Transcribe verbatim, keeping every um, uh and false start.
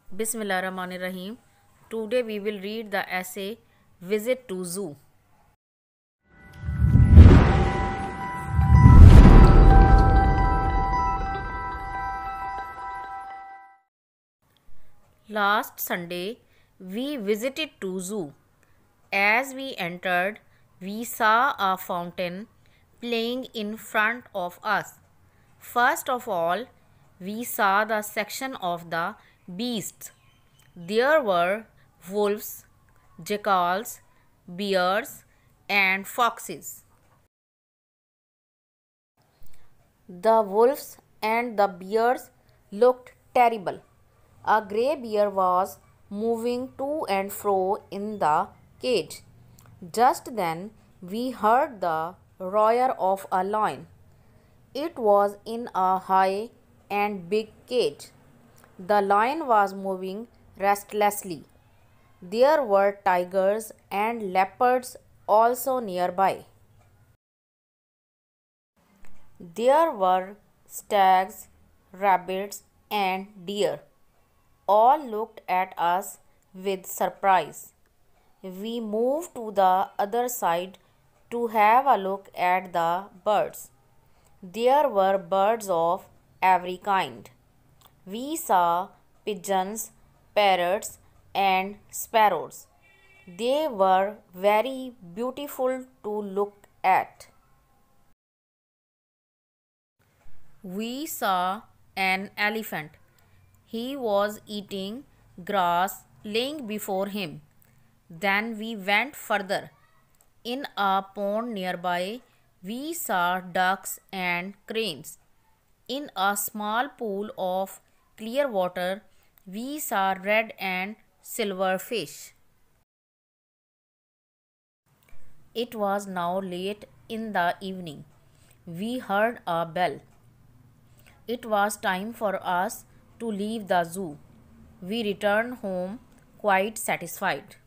Bismillahirrahmanirrahim. Today we will read the essay Visit to Zoo. Last Sunday we visited to zoo. As we entered, we saw a fountain playing in front of us. First of all, we saw the section of the beasts. There were wolves, jackals, bears, and foxes. The wolves and the bears looked terrible. A grey bear was moving to and fro in the cage. Just then, we heard the roar of a lion. It was in a high and big cage. The lion was moving restlessly. There were tigers and leopards also nearby. There were stags, rabbits, and deer. All looked at us with surprise. We moved to the other side to have a look at the birds. There were birds of every kind. We saw pigeons, parrots, and sparrows. They were very beautiful to look at. We saw an elephant. He was eating grass laying before him. Then we went further. In a pond nearby, we saw ducks and cranes. In a small pool of clear water, we saw red and silver fish. It was now late in the evening. We heard a bell. It was time for us to leave the zoo. We returned home quite satisfied.